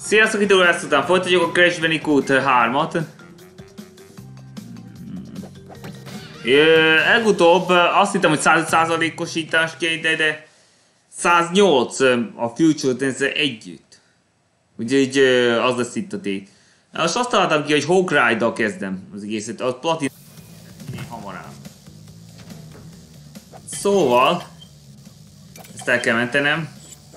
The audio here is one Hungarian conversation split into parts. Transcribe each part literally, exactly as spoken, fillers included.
Sziasztok, itt ezt után folytatjuk a Crash Bandicoot hármat. Legutóbb azt hittem, hogy száz százalékosítás kéne, de, de száznyolc a Future Tense együtt. Úgyhogy az lesz itt a tét. Most azt találtam ki, hogy Hawk Ride-dal kezdem az egészet, a platin minél hamarabb. Szóval, ezt el kell mentenem.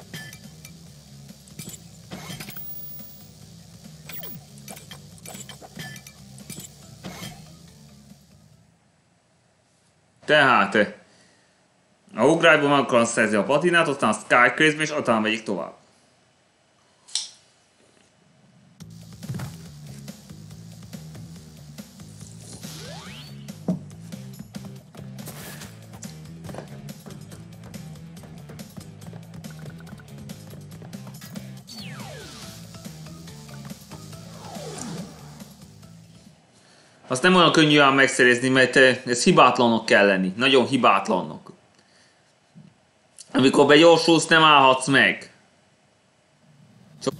Tehát, a Hawk Ride-ban meg akarom szerzni a platinát, aztán a Sky Craze-ben, és aztán megyik tovább. Azt nem olyan könnyű ám megszerezni, mert ez hibátlanok kell lenni. Nagyon hibátlanok. Amikor begyorsulsz, nem állhatsz meg. Csak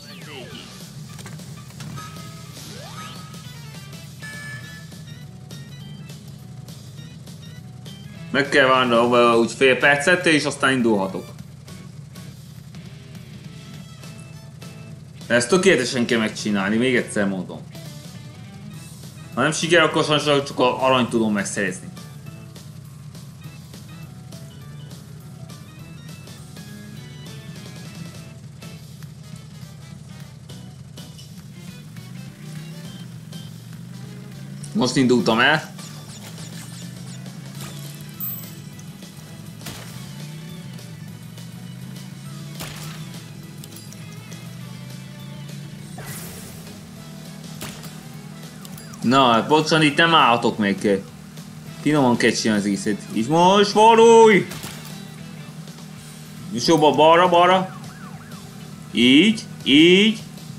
meg kell várnom úgy fél percet, és aztán indulhatok. De ezt tökéletesen kell megcsinálni, még egyszer mondom. Ha nem siker, akkor sajnos csak a arany tudom megszerezni. Most indultam el. Na, pontosan itt nem állhatok még. Finoman kell csinálni az egészet. És most fordulj! És jobban balra, balra. Így, így.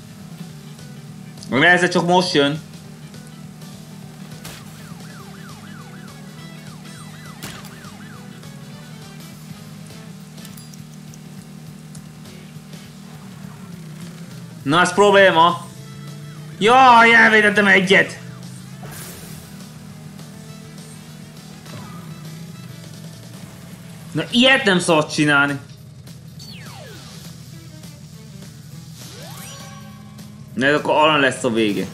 Meg ez csak most jön. Na, ez probléma. Jaj, elvétettem egyet. Na, ilyet nem szabad csinálni. Ez akkor arany lesz a vége.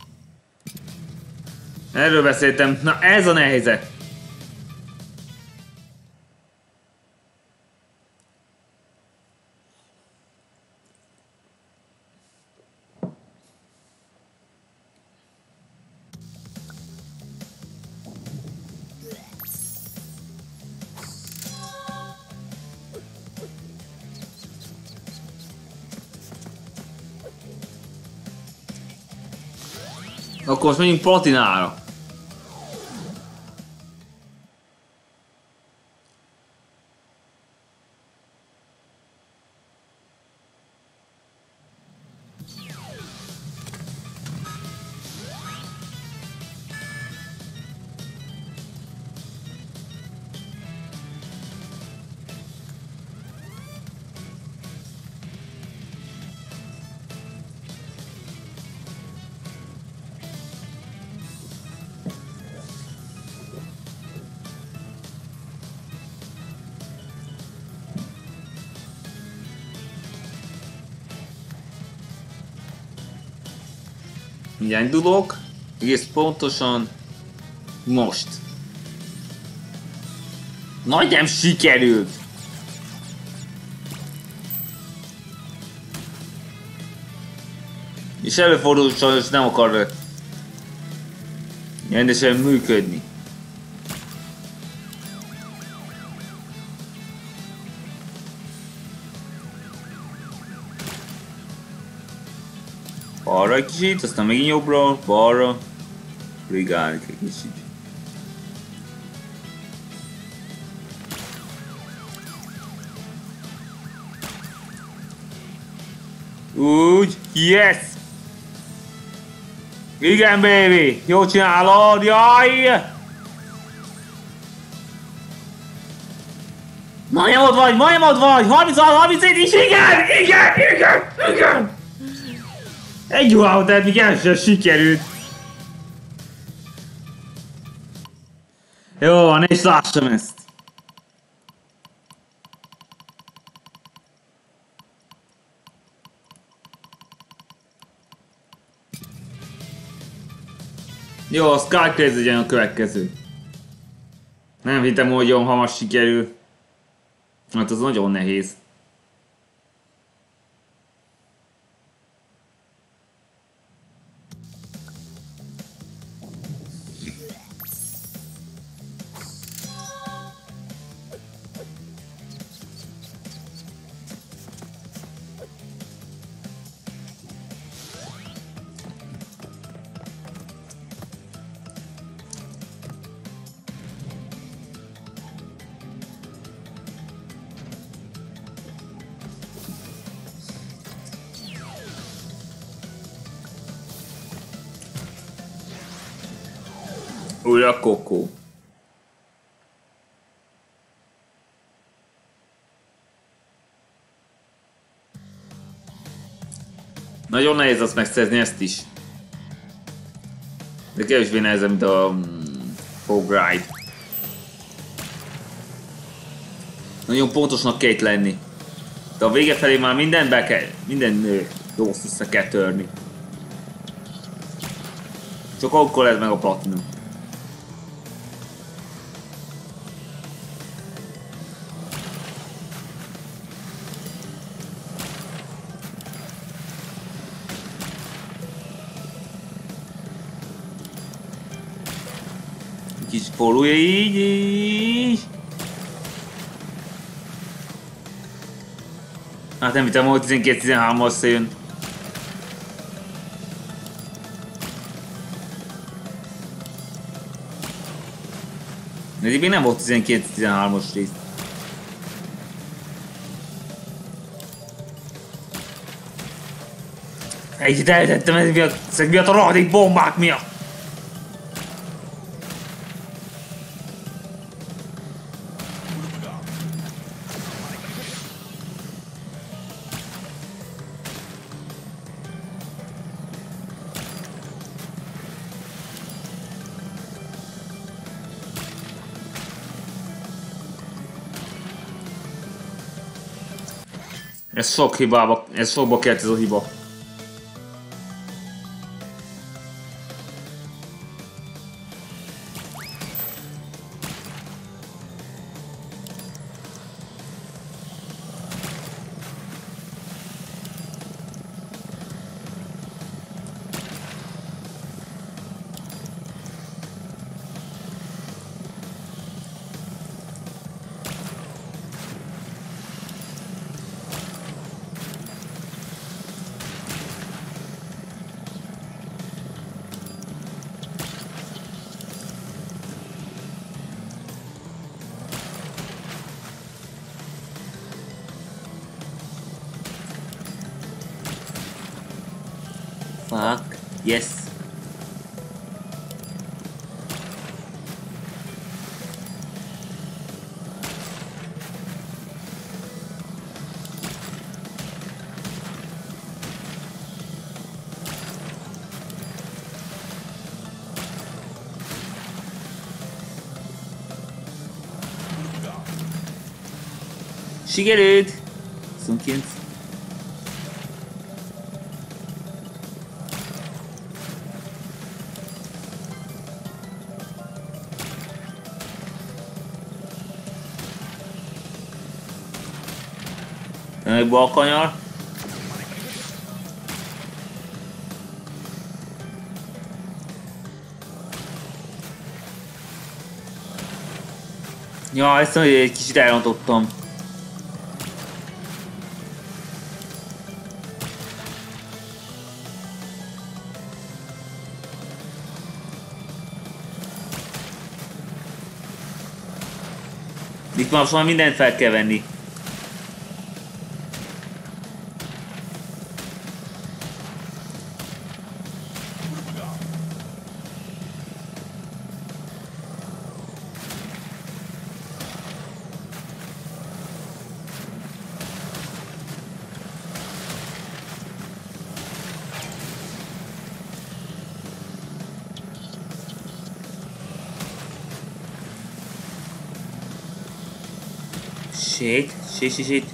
Erről beszéltem. Na, ez a nehéze. Akkor most menjünk platinára. Mindjárt indulok, egész pontosan most. Nagy nem sikerült! És előfordul, hogy sajnos nem akar rendesen működni. Balra egy kicsit, aztán megint jobbra, balra. Rigálni egy kicsit. Úgy, yes! Igen, baby! Jó csinálod, jaj! Majdnem ott vagy, majdnem ott vagy! harminchat, harmincöt is, igen! Igen, igen, igen! Egy wow, tehát még el sem sikerült. Jó, ne is lássam ezt. Jó, a Skycraze legyen a következő. Nem hittem, hogy olyan hamar sikerül. Hát az nagyon nehéz. Újra kokó. Nagyon nehéz azt megszerzni ezt is. De kevésbé nehezebb, mint a um, Fog Ride. Nagyon pontosnak kell itt lenni. De a vége felé már mindent be kell, minden rossz össze kell törni. Csak akkor lesz meg a platinum. Kis polúja így, így. Hát nem hittem, hogy tizenkét tizenhárom összejön. Eddig még nem volt tizenkét tizenhármas rész. Egyet eltettem ez miatt, ezek miatt a rohadék bombák miatt. Ez sok hibába, ez sokba kelt ez a hiba. Fuck, yes. Sikerült! huszonkilenc. Meg balkanyar. Ja, ezt mondja, egy kicsit elrontottam. Itt már most már mindent fel kell venni. Shit, shit, shit, shit.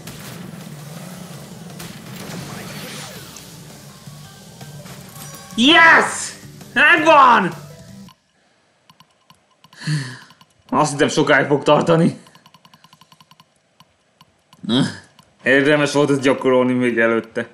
Yes! Megvan! Azt hittem sokáig fog tartani. Érdemes volt ezt gyakorolni még előtte.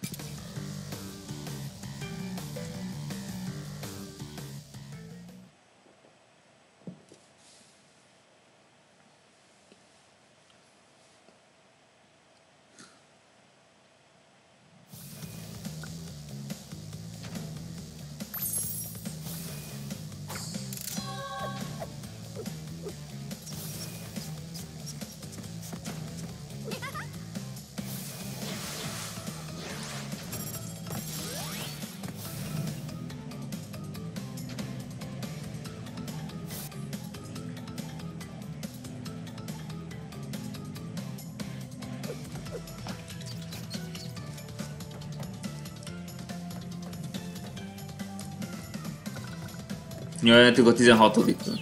Jöttünk a tizenhatodikon.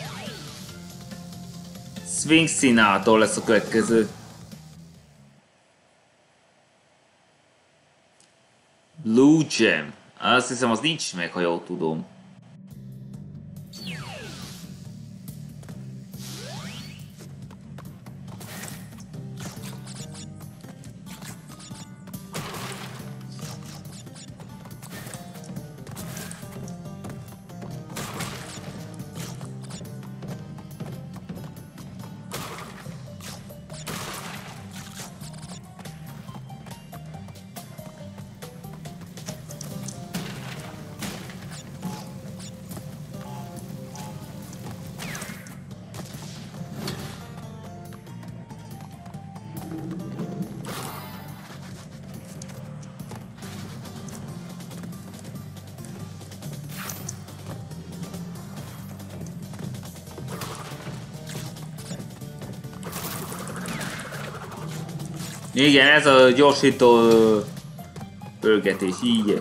Sphinx színától lesz a következő. Blue Gem. Azt hiszem, az nincs meg, ha jól tudom. Igen, ez a gyorsító pörgetés, így.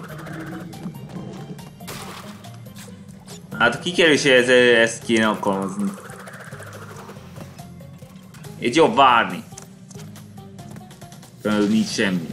Hát a kikerüléshez ezt kéne alkalmazni. Itt jobb várni. Nincs semmi.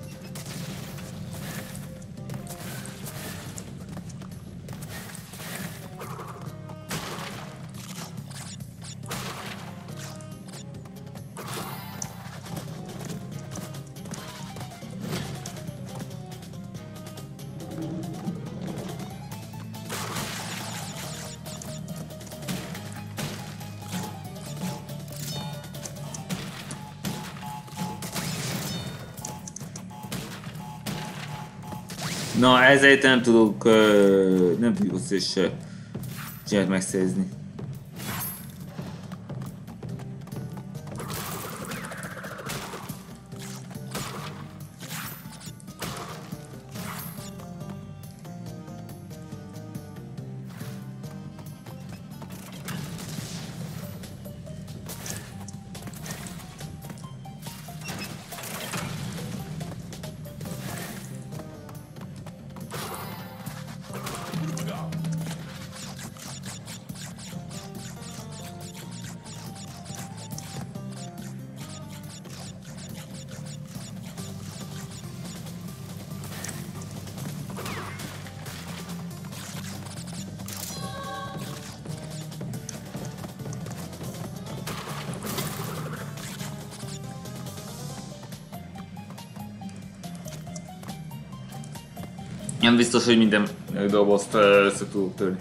Na, ezért nem tudok, uh, nem tudjuk összes uh, megszerzni. Nem biztos, hogy minden dobozt össze tudok törni.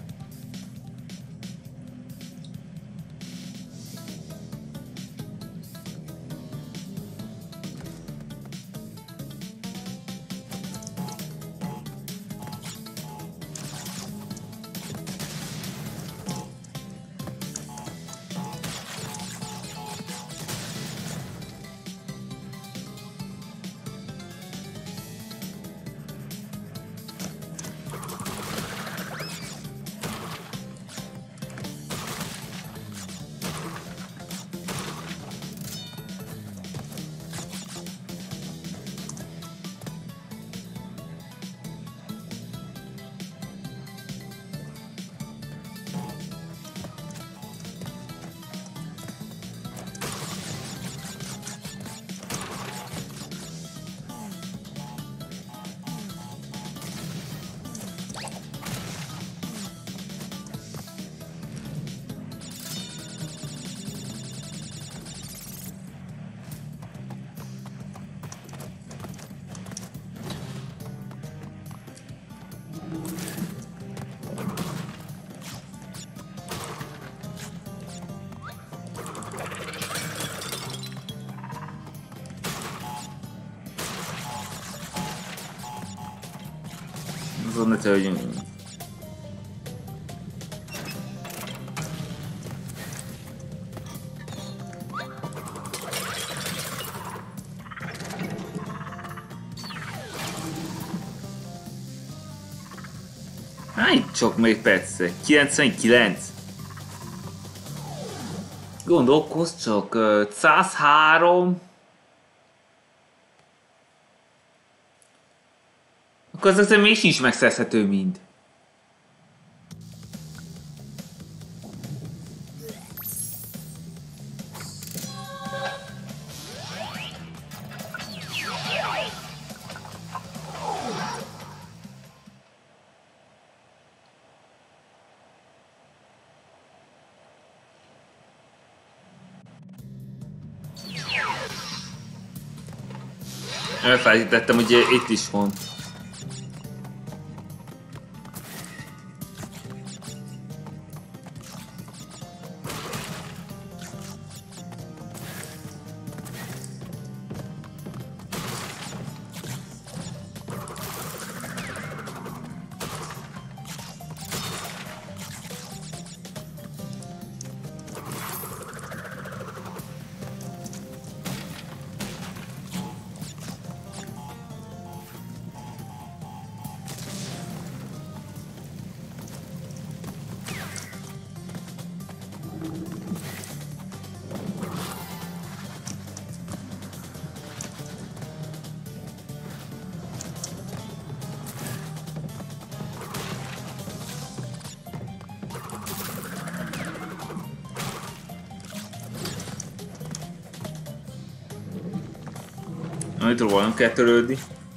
azon ne törjünk. Hány csak még persze? kilencvenkilenc? Gondolkozz csak, száz három. Akkor az azért még sincs megszerzhető mind. Elfelejtettem, hogy itt is van. Amit róla nem kell törődni.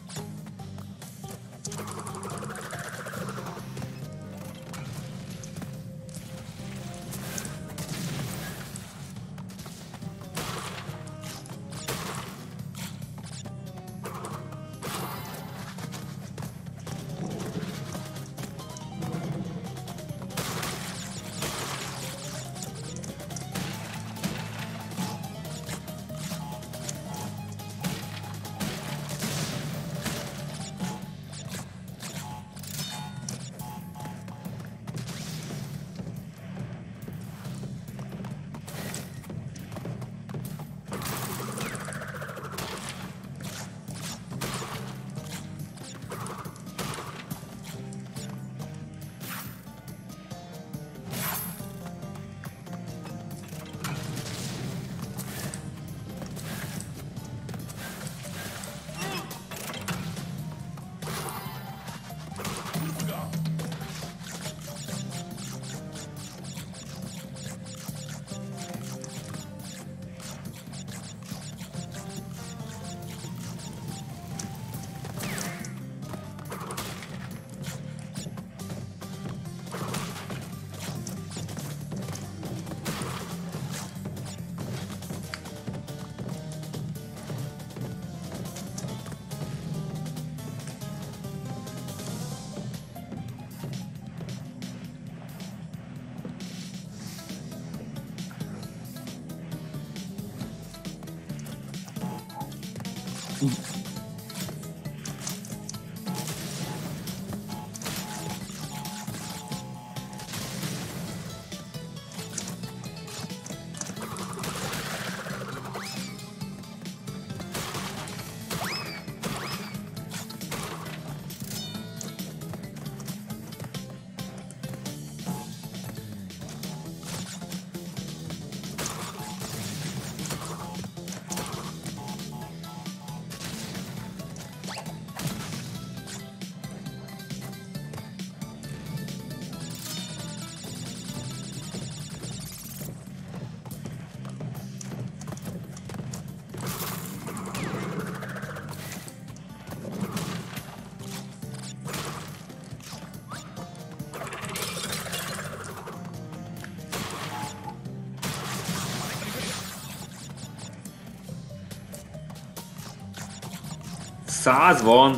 Száz van.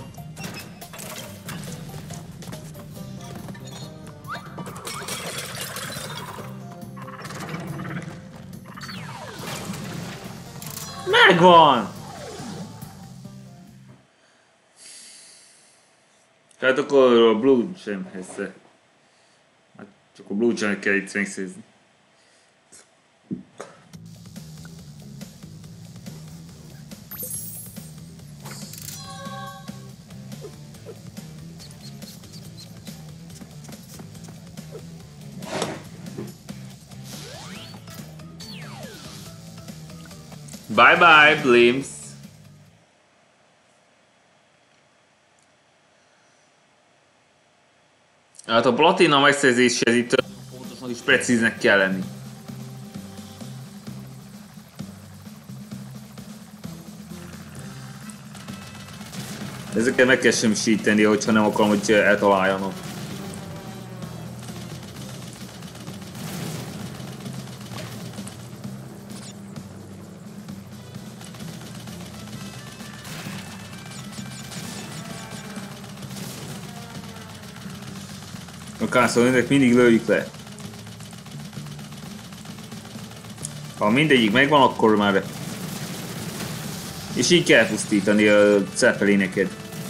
Megvan! Tehát akkor a Blue sem hesse. Hát csak a Blue Jam kell itt megszerezni. Bye bye, Blims. Hát a platina megszerzéshez itt pontosan is precíznek kell lenni. Ezeket meg kell semmisíteni, hogyha nem akarom, hogy eltaláljanak. A kászolónak mindig lőjük le. Ha mindegyik megvan, akkor már... És így kell pusztítani a ceppelineket.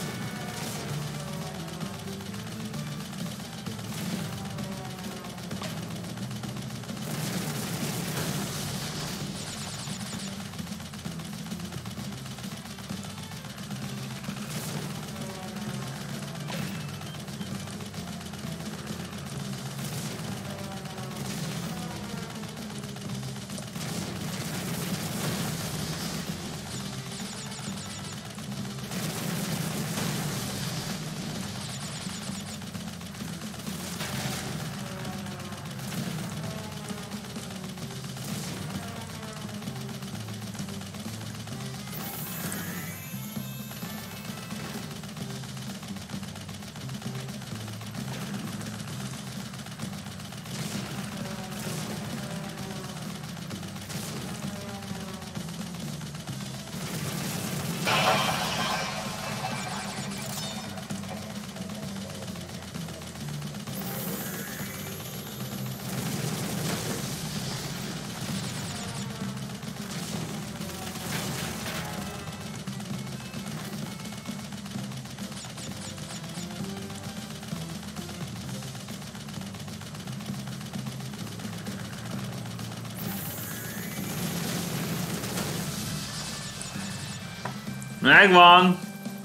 Megvan!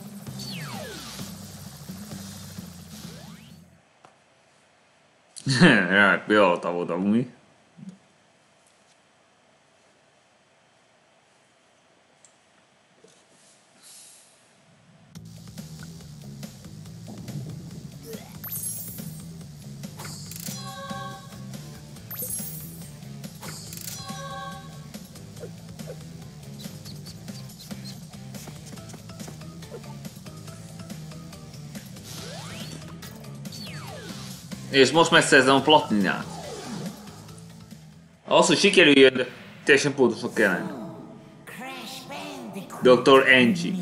Jaj, pillanata volt amúgy. És most megszerzem a platinát. Az, hogy sikerüljön, de teljesen pontosan kell lenni. doktor Angie.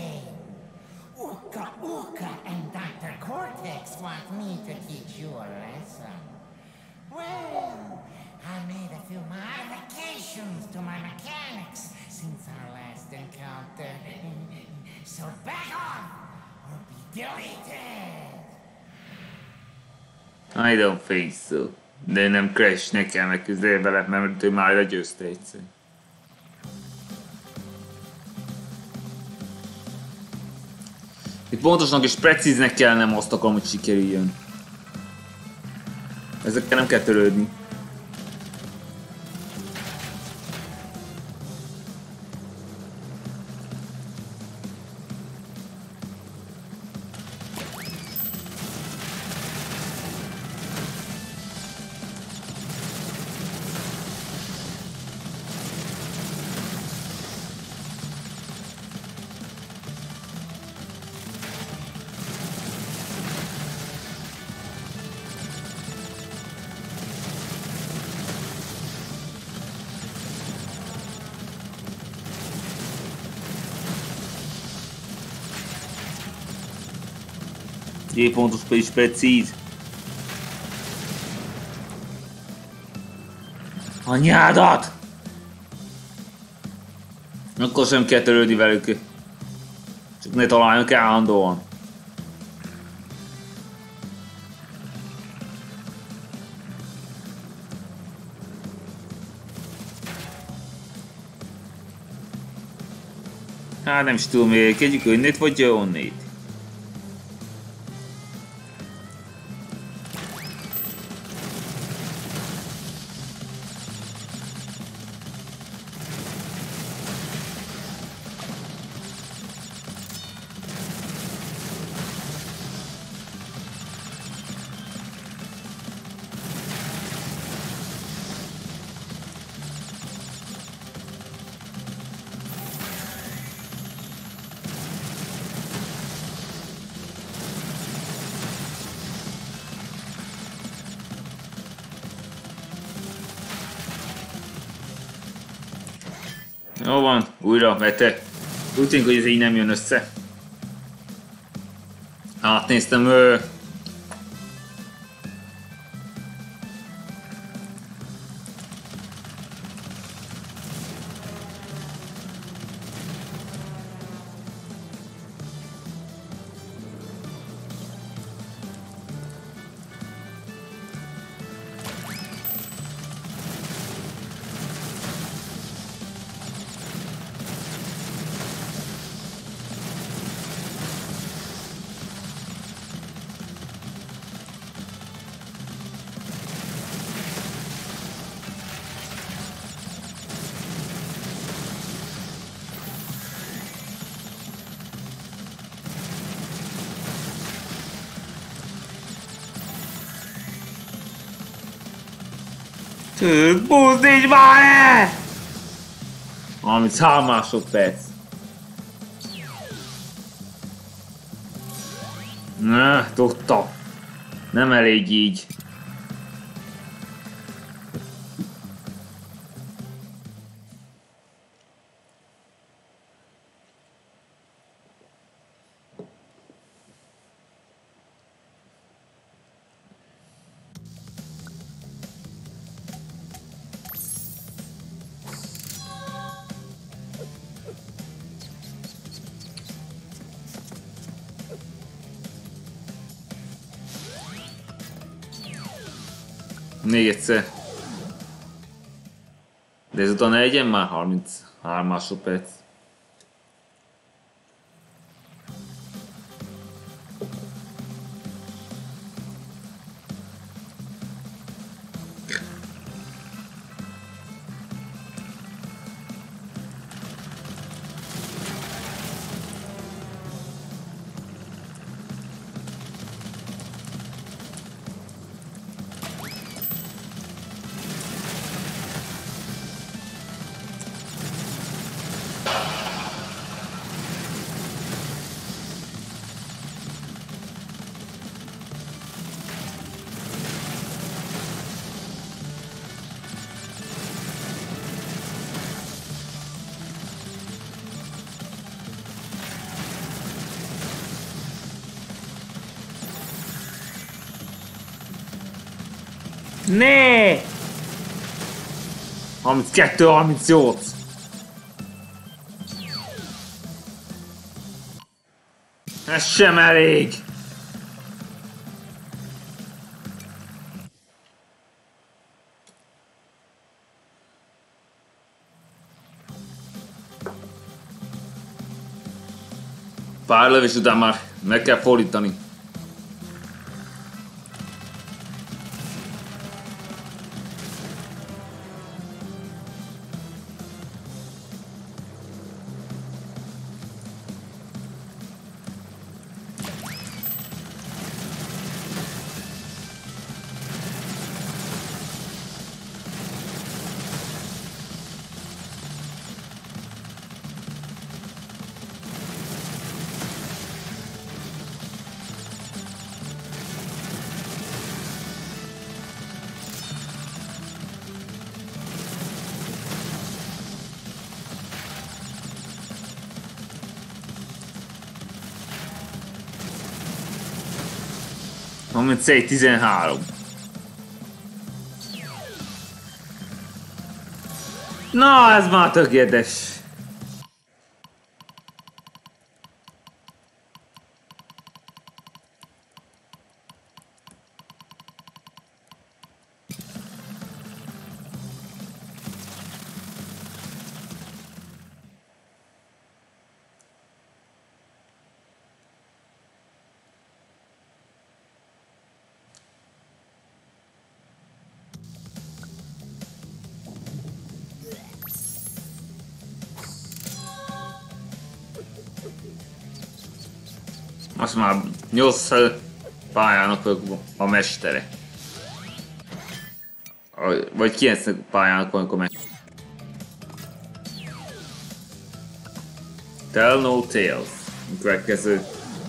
Uka Uka and doktor Cortex want me to teach you a lesson. Well, I made a few modifications to my mechanics since our last encounter. So back off or be deleted. I don't think so. De nem Crash, ne kell megküzdeni vele, mert ő már legyőzte egyszer. Itt pontosnak és precíznek kellene, nem azt akarom, hogy sikerüljön. Ezekkel nem kell törődni. G pontos és precíz. Anyádat! Akkor sem kell törődni velük. Csak ne találjanak állandóan. Hát nem is tudom, hogy egyik önnét vagy onnét. Jó van, újra vette. Úgy tűnik, hogy ez így nem jön össze. Átnéztem, ö... Buzdíts már el! harminchárom másodperc. Na, tudtam. Nem elég így. Még egyszer. De ezután ne legyen már harminchárom másodperc. Né! harminckettő harmincnyolc. Ez sem elég. Pár lövés után már meg kell fordítani. harmincegy tizenhárom. Na, ez már tökéletes. most már nyolc pályának a mestere. Vagy kilenc pályának van, amikor mestere. Tell no tales. Következő.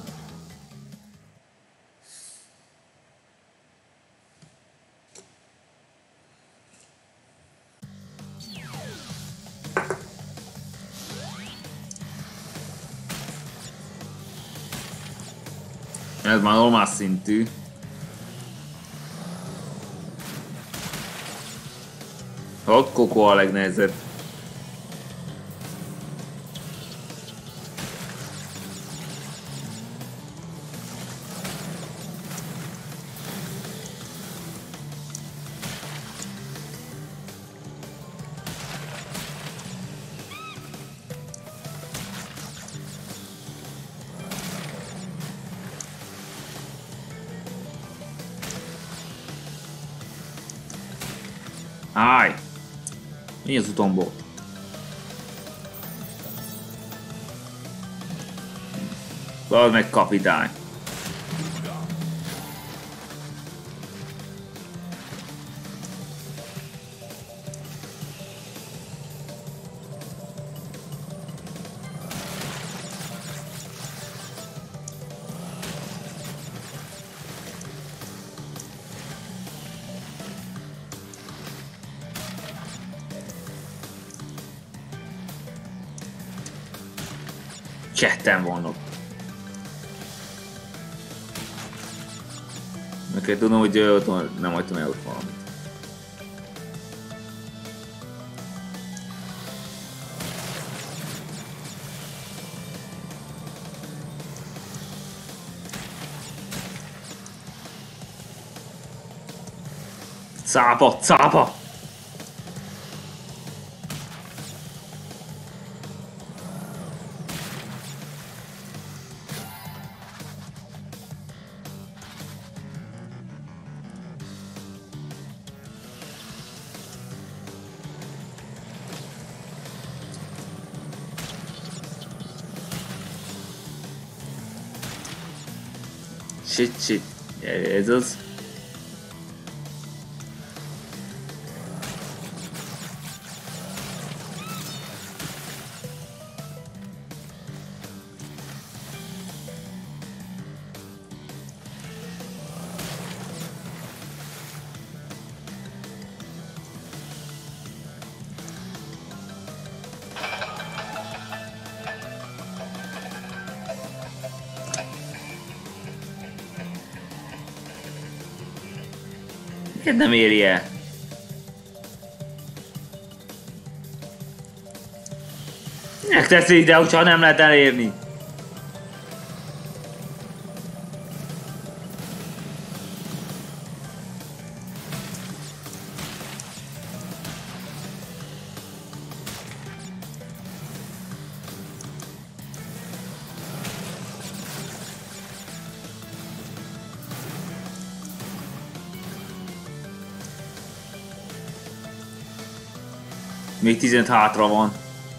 Ez már normál szintű. Ott Koko a legnehezebb. Állj! Mi az utomból? Vald meg kapitány! Ketten vannak. Meg kell tudnom, hogy ott nem hagytam el ott valamit. Cápa, cápa! Shit, shit. Ez az. Miért nem éri el? Minek teszi ide, hogyha nem lehet elérni? Még tizenöt hátra van.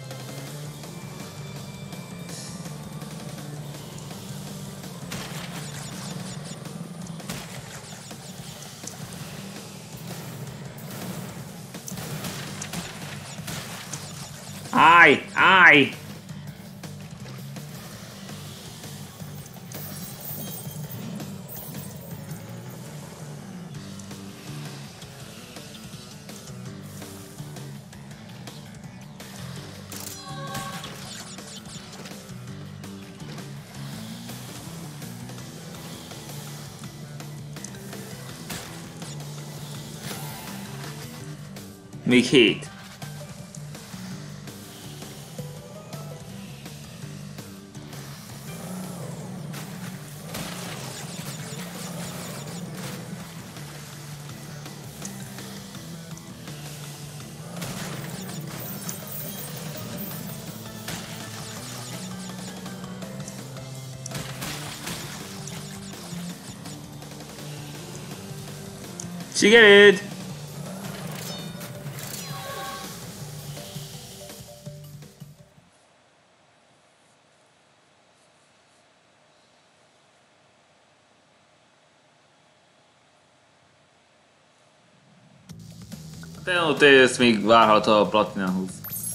Állj! Állj! Még hét. Sikerült! Te ott ezt még várható a platinához.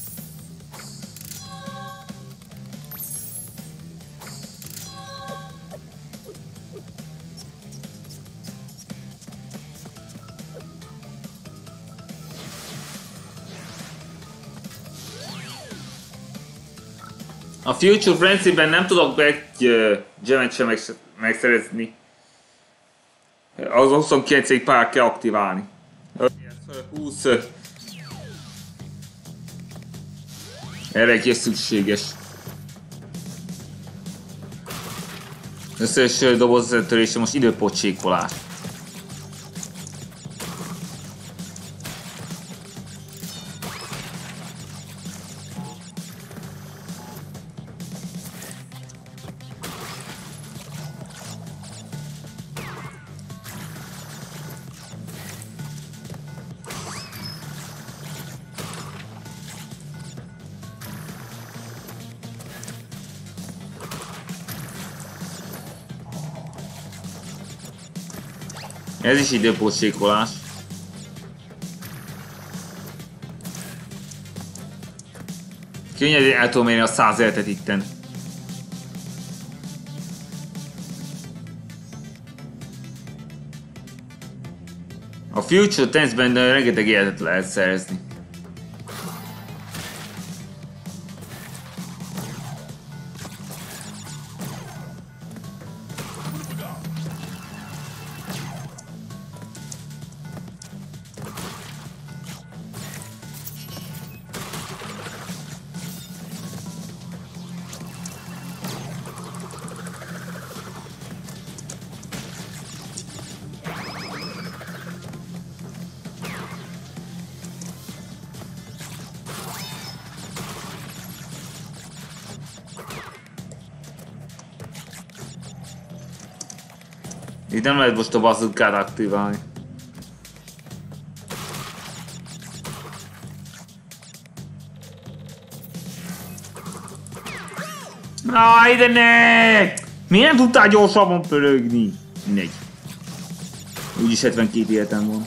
A Future Frenzy-ben nem tudok egy uh, gemet sem meg, megszerezni. Az huszonkilencedik pár kell aktiválni. húsz erre egy szükséges. Összes doboztörése most időpocsékolás. Ez is időpocsékolás. Könnyedén el tudom érni a száz életet itten. A Future Tense-ben rengeteg életet lehet szerezni. Itt nem lehet most a bazzukát aktiválni. Na, ide ne! Miért nem tudtál gyorsabban pörögni? Mindegy. Úgyis hetvenkét életem van.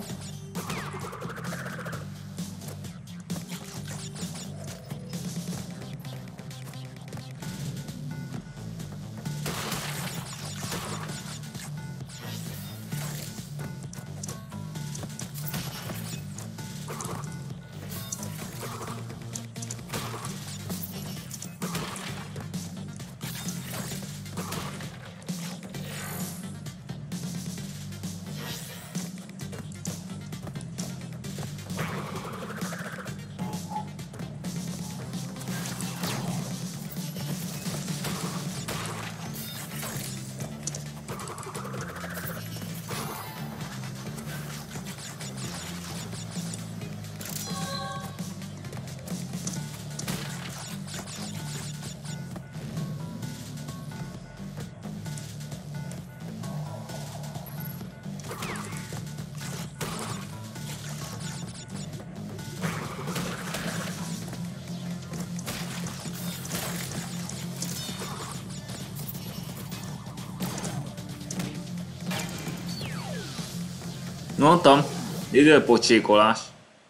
Mondtam, időpocsékolás.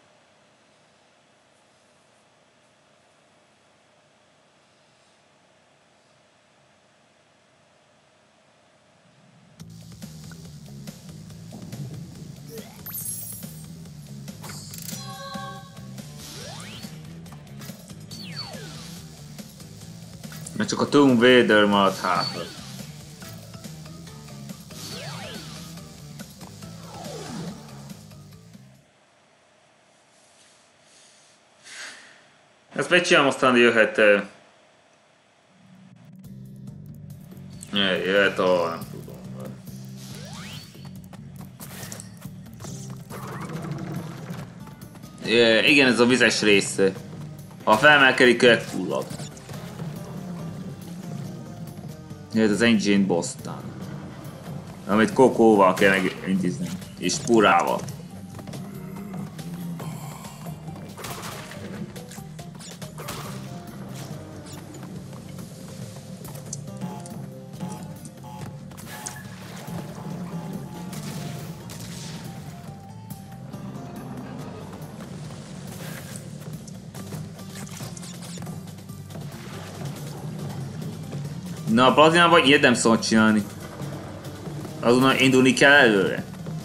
Mert csak a Tomb Raider maradt hátra. Ezt megcsinálom, aztán jöhet... Jöhet a... nem tudom. Igen, ez a vizes rész. Ha felmelkedik, megfullad. Jöhet az Engine Boss-tán. Amit Kokóval kell megintézni. És Purával. Na, a platinában ilyet nem szabad csinálni. Azonnal indulni kell előre.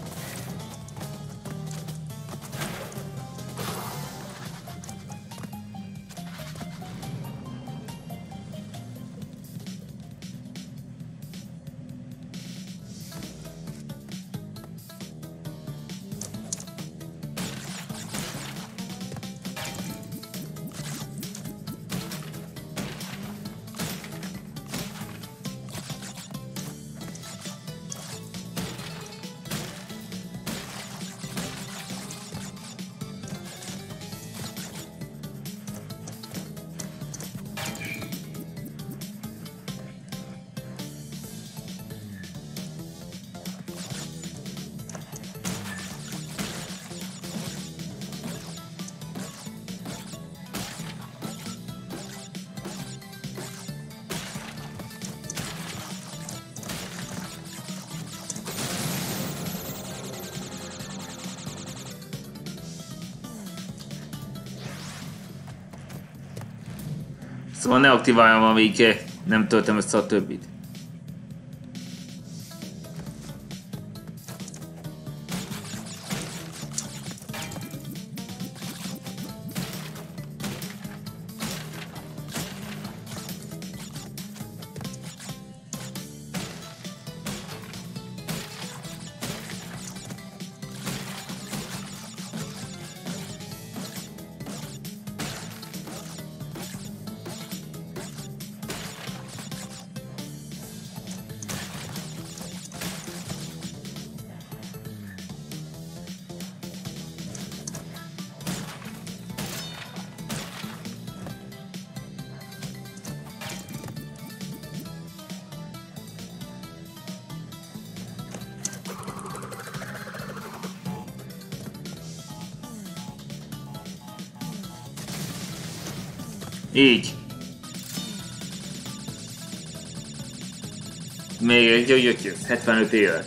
Szóval ne aktiváljam, amíg nem töltöm össze a többit. Így. Még egy gyögyöt, hetvenöt élet.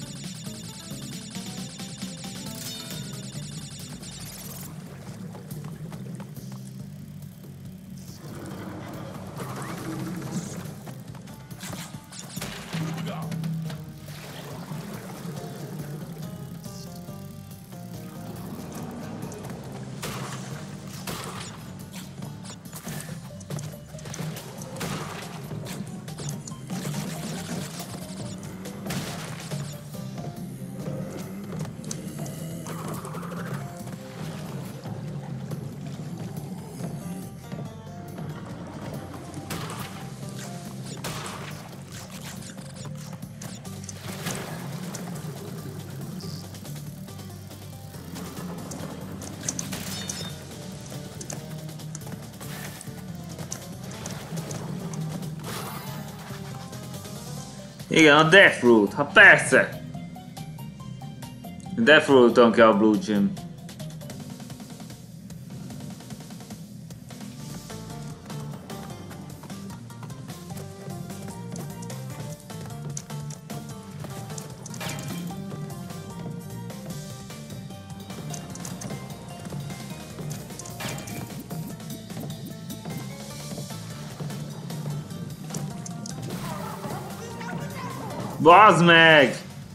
Igen, a Deathroot, ha persze! Deathrooton kell a Blue Gem. Bazd meg!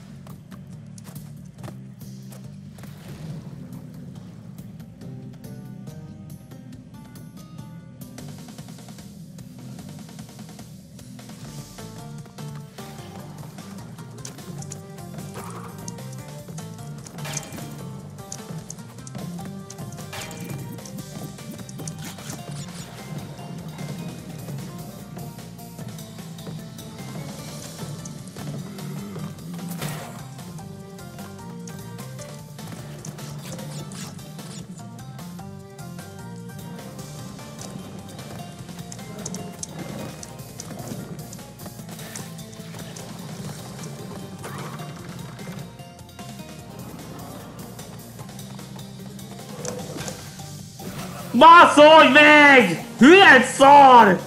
Baszolj meg! Hülyed szar!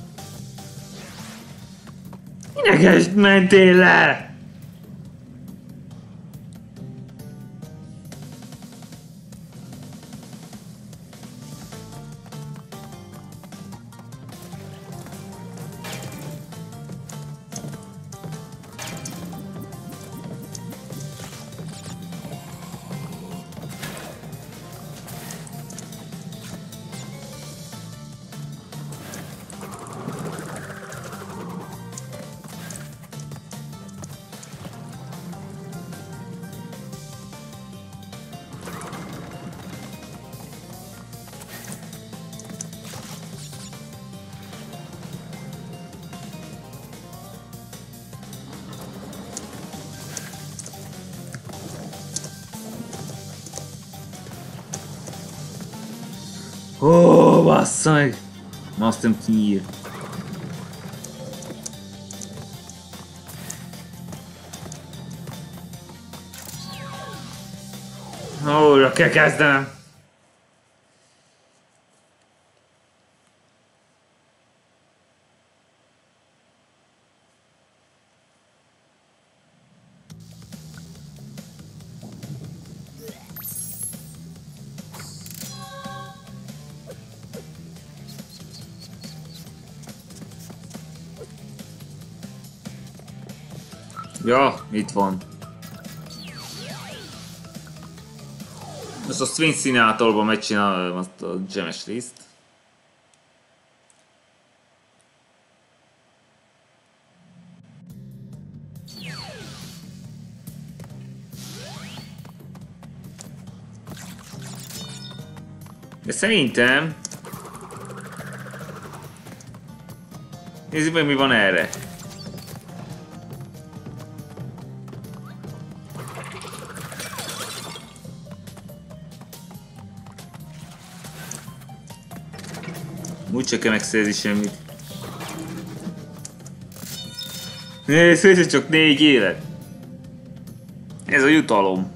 Minek mentél le? Ó, bassza meg! Ma azt nem kiír. Óra kell kezdenem. Ja, itt van. Most a Swing Simulatorban megcsinálom azt a gemes részt. De szerintem... Nézzük meg, mi van erre. Úgyse kell megszerezni semmit. Nézd, ez csak négy élet. Ez a jutalom.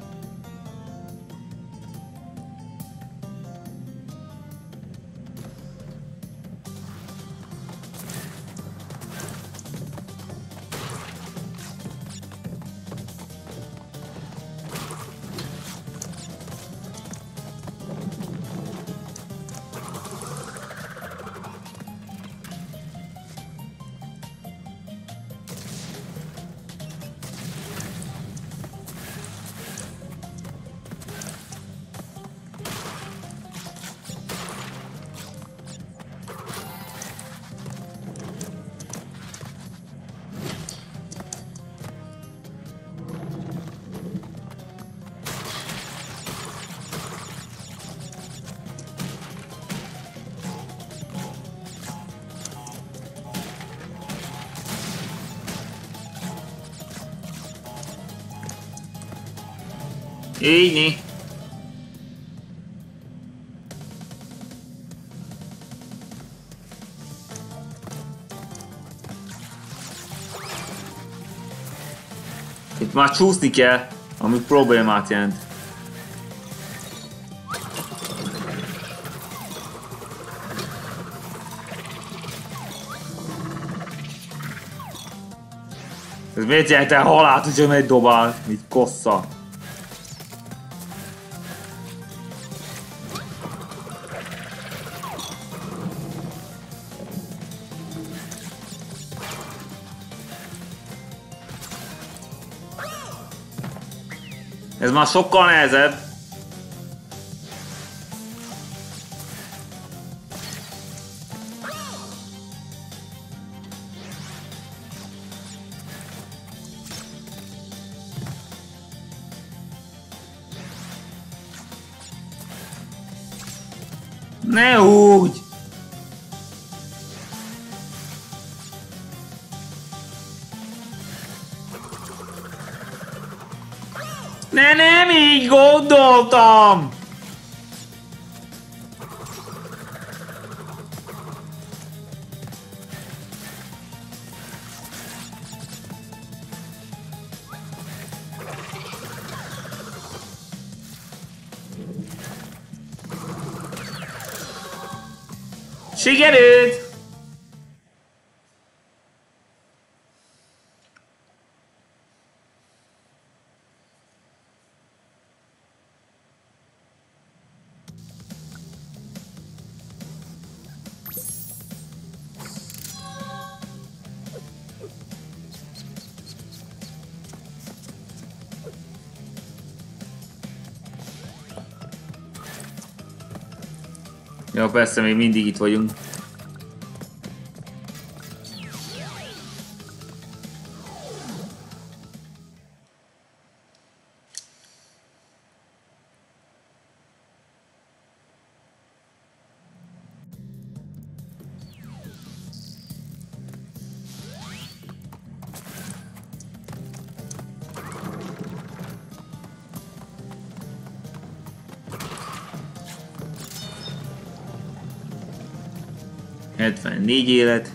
Így. Itt már csúszni kell, ami problémát jelent. Ez miért jelent el halált, hogyha megy dobál, mint kossza? Ez már sokkal nehezebb. Ne úgy! Ne, nem így gondoltam! Sikerült! Ja, persze, még mindig itt vagyunk. hetvennégy élet.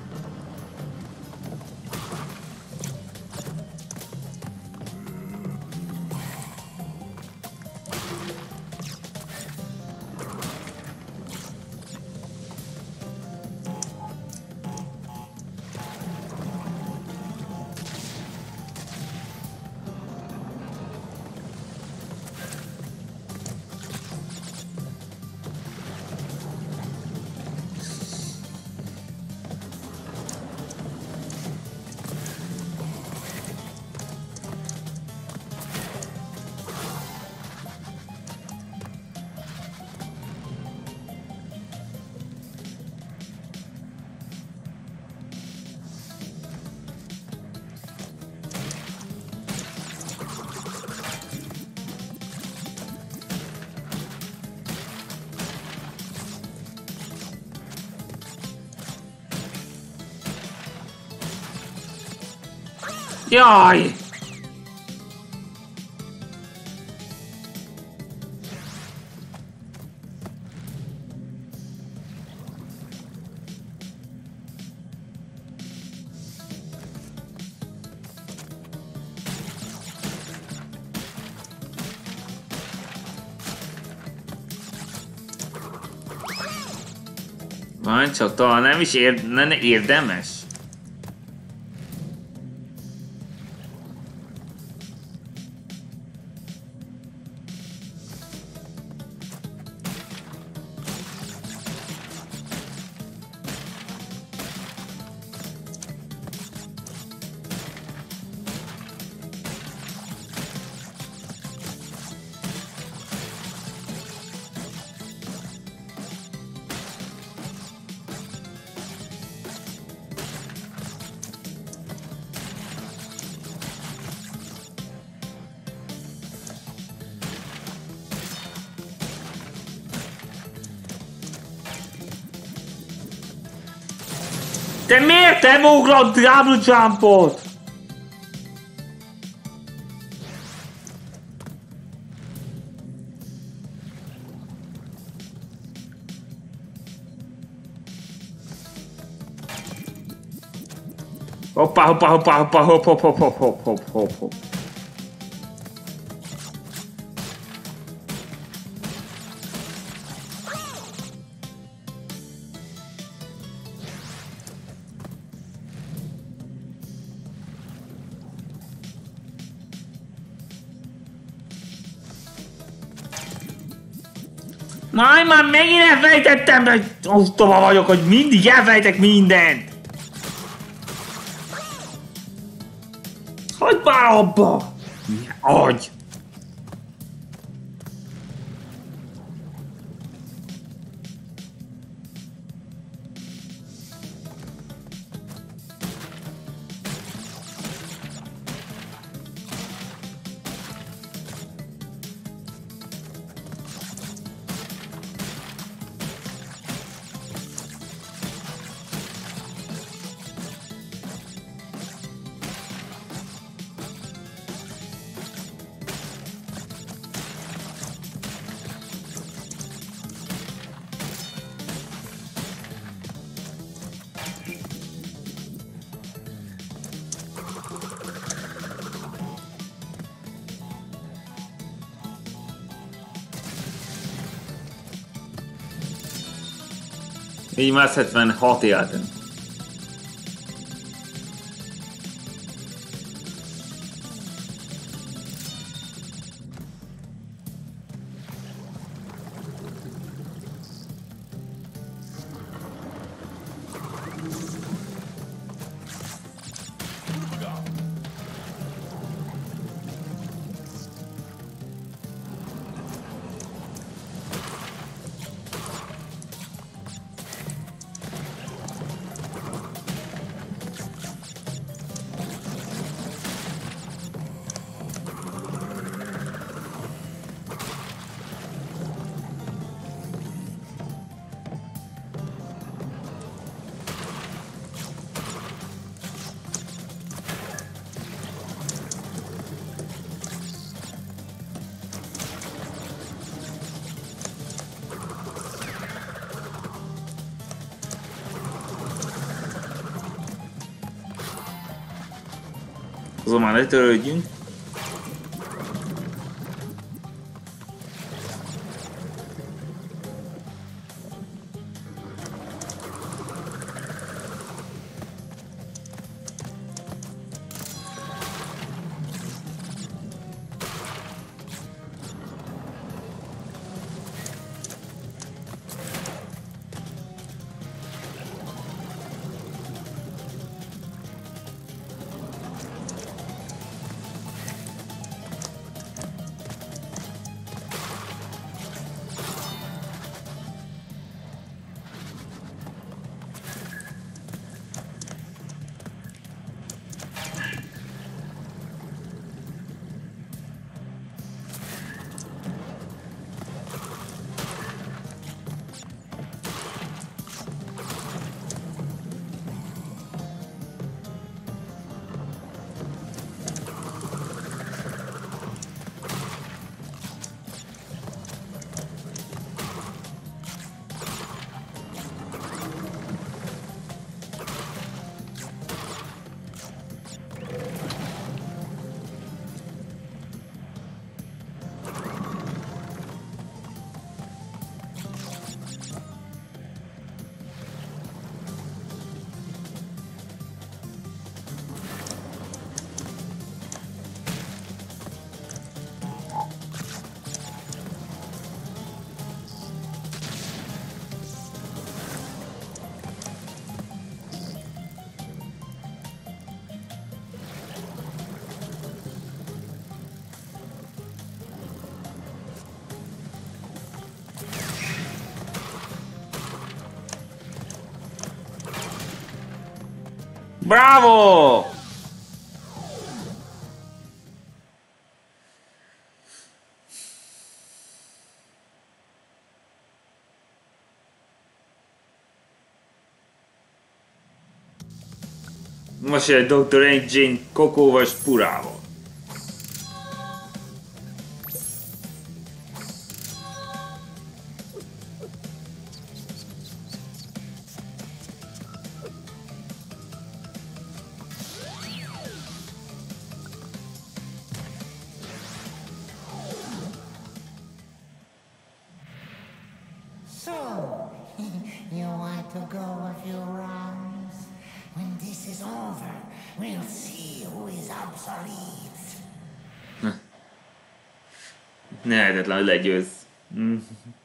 Jaj! Van csak talán nem is ér lenne érdemes. Te miért nem ugrott double jumpot? Hoppá, hoppá, hoppá, hoppá, hopp, hopp, hopp, hopp, hopp, hopp, hopp, hopp. Majd már megint elfejtettem, hogy ostoba vagyok, hogy mindig elfejtek mindent. Hagyd már abba! Agy! Így már hetvenhat életem. Azon már ne törődjünk. Bravo! Most egy doktor Engine Kokóval Spurával. Lehetetlen legyőz. Mm.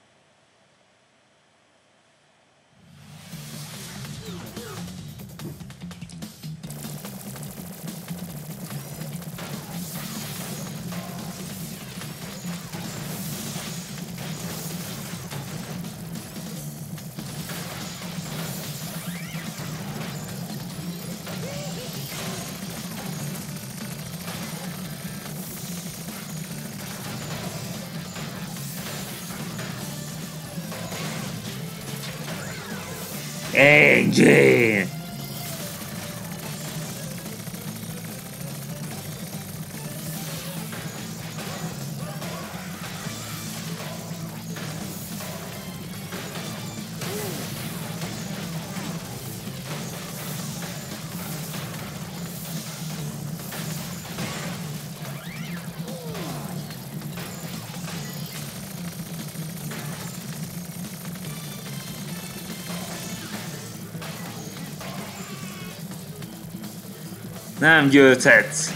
Engine! Nem győzhetsz.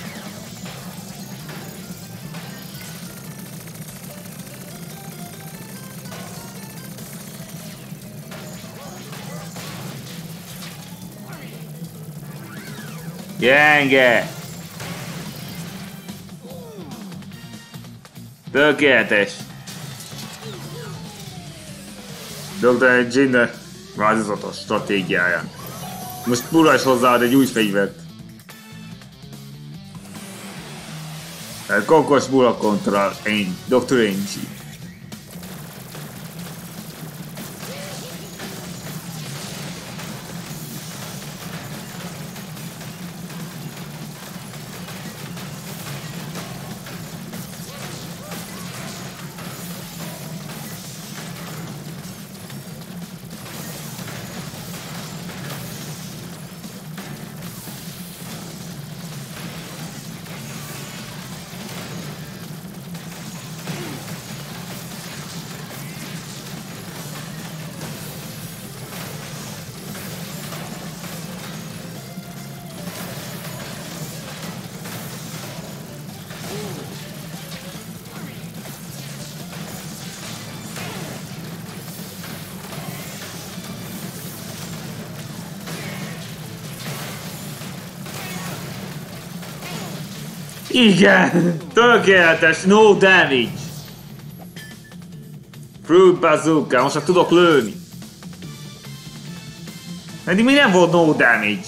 Gyenge. Tökéletes. doktor Engine változatos stratégiáján. Most Pura is hozzáad egy új fegyvert. Kokos Pura kontra doktor Engine. Igen! Tökéletes! No damage! Fruit bazooka, most már tudok lőni. Eddig mi nem volt no damage?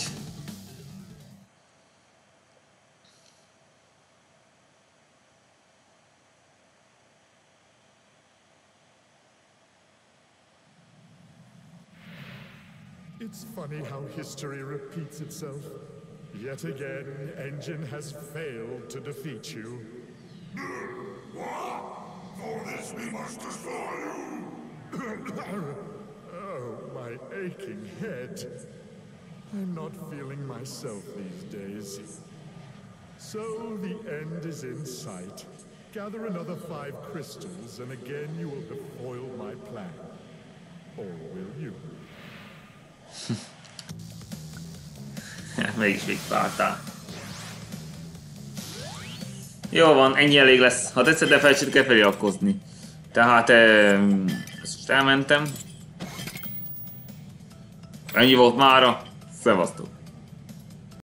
It's funny how history repeats itself. Yet again, Engine has failed to defeat you. What? For this we must destroy you! Oh, my aching head. I'm not feeling myself these days. So the end is in sight. Gather another five crystals, and again you will have foiled my plan. Or will you? Mégis végigváltál. Jó van, ennyi elég lesz. Ha tetszett, de felejtsétek el feliratkozni. Tehát eh, ezt most elmentem. Ennyi volt mára. Szevasztok.